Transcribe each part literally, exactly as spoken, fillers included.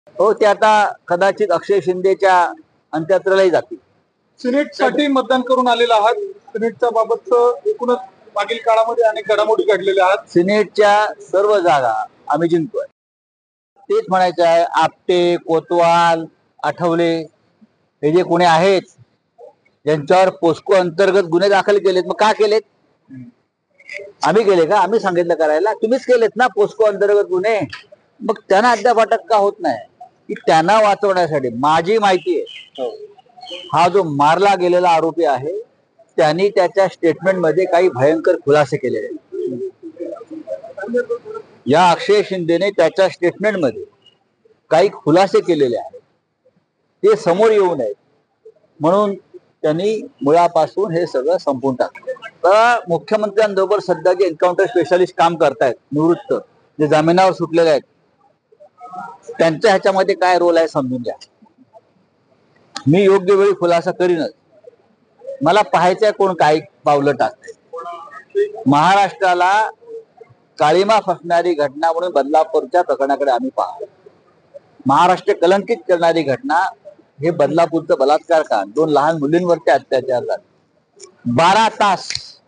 हो, ते आता कदाचित अक्षय शिंदेच्या अंत्ययात्रेलाही जातील. सिनेटसाठी मतदान करून आलेला आहात. सिनेटच्या बाबतचं एकूणच मागील काळामध्ये अनेक घडामोडी घडलेल्या आहेत. सिनेटच्या सर्व जागा आम्ही जिंकतोय. तेच म्हणायचं आहे, आपटे, कोतवाल, आठवले हे जे कोणी आहेत ज्यांच्यावर पोस्को अंतर्गत गुन्हे दाखल केलेत, मग का केलेत? आम्ही केले का? आम्ही सांगितलं करायला? तुम्हीच केलेत ना पोस्को अंतर्गत गुन्हे. मग त्यांना अद्याप अटक का होत नाही? की त्यांना वाचवण्यासाठी माझी माहिती आहे, हा जो मारला गेलेला आरोपी आहे त्यांनी त्याच्या स्टेटमेंटमध्ये काही भयंकर खुलासे केलेले आहेत. या अक्षय शिंदेने त्याच्या स्टेटमेंटमध्ये काही खुलासे केलेले आहेत, ते समोर येऊ नयेत म्हणून त्यांनी मुळापासून हे सगळं संपवून टाकलं. तर मुख्यमंत्र्यांबरोबर सध्या जे एन्काउंटर स्पेशालिस्ट काम करतायत निवृत्त, जे जामिनावर सुटलेले आहेत, त्यांच्या ह्याच्यामध्ये काय रोल आहे समजून घ्या. मी योग्य वेळी खुलासा करीनच. मला पाहायचंय कोण काय पावलं टाकतंय. महाराष्ट्राला काळीमा फसणारी घटना म्हणून बदलापूरच्या प्रकरणाकडे आम्ही पाहतो. महाराष्ट्र कलंकित करणारी घटना हे बदलापूरचं बलात्कार कांड, दोन लहान मुलींवरती अत्याचार झाले. बारा तास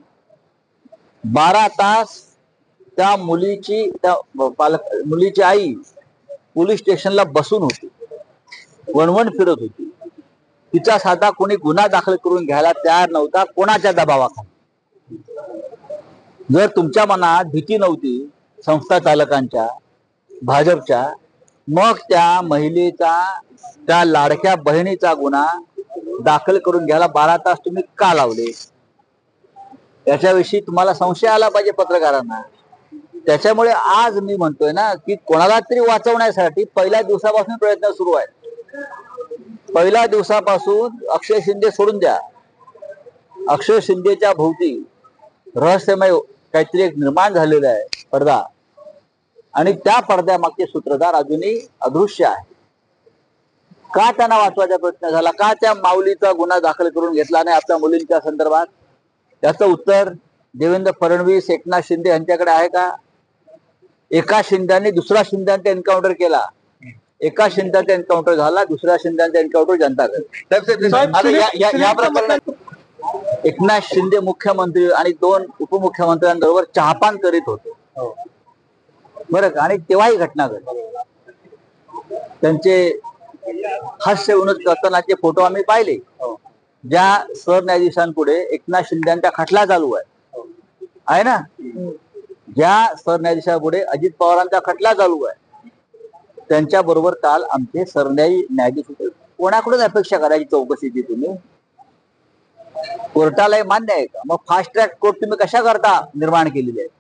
बारा तास त्या मुलीची त्या पालक मुलीची आई पोलीस स्टेशनला बसून होती, वणवण फिरत होती. तिचा साधा कोणी गुन्हा दाखल करून घ्यायला तयार नव्हता, कोणाच्या दबावाखाली. जर तुमच्या मनात भीती नव्हती संस्था चालकांच्या, भाजपच्या, मग त्या महिलेचा, त्या लाडक्या बहिणीचा गुन्हा दाखल करून घ्यायला बारा तास तुम्ही का लावले? याच्याविषयी तुम्हाला संशय आला पाहिजे पत्रकारांना. त्याच्यामुळे आज मी म्हणतोय ना की कोणाला तरी वाचवण्यासाठी पहिल्या दिवसापासून प्रयत्न सुरू आहेत. पहिल्या दिवसापासून अक्षय शिंदे सोडून द्या, अक्षय शिंदेच्या भोवती रहस्यमय काहीतरी एक निर्माण झालेला आहे पडदा, आणि त्या पडद्यामागचे सूत्रधार अजूनही अदृश्य आहे. का त्यांना वाचवायचा प्रयत्न झाला? का त्या माऊलीचा गुन्हा दाखल करून घेतला नाही आपल्या मुलींच्या संदर्भात? त्याचं उत्तर देवेंद्र फडणवीस, एकनाथ शिंदे यांच्याकडे आहे का? एका शिंद्याने दुसरा शिंद्यांचा एन्काउंटर केला, एका शिंद्याचा एन्काउंटर झाला, दुसऱ्या शिंद्यांचा एन्काउंटर जनता करते. या प्रकरणात एकनाथ शिंदे मुख्यमंत्री आणि दोन उपमुख्यमंत्र्यांबरोबर चहापान करीत होते बरं का, आणि तेव्हाही घटना घडली. त्यांचे हास्य विनोद करतानाचे फोटो आम्ही पाहिले. ज्या सरन्यायाधीशांपुढे एकनाथ शिंदेचा खटला चालू आहे आहे ना, ज्या सरन्यायाधीशापुढे अजित पवारांचा खटला चालू आहे, त्यांच्या बरोबर काल आमचे सरन्यायी न्यायाधीश होते. कोणाकडून अपेक्षा करायची चौकशीची तुम्ही? कोर्टालाही मान्य आहे का? मग फास्ट ट्रॅक कोर्ट तुम्ही कशा करता निर्माण केलेली आहे?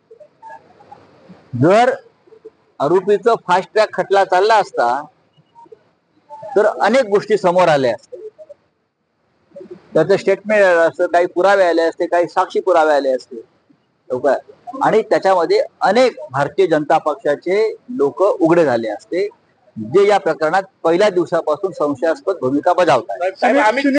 जर आरोपीचं फास्ट ट्रॅक खटला चालला असता तर अनेक गोष्टी समोर आल्या असत्या. त्याचं स्टेटमेंट असतं, काही पुरावे आले असते, काही साक्षी पुरावे आले असते, आणि त्याच्यामध्ये अनेक भारतीय जनता पक्षाचे लोक उघडे झाले असते, जे या प्रकरणात पहिल्या दिवसापासून संशयास्पद भूमिका बजावतात.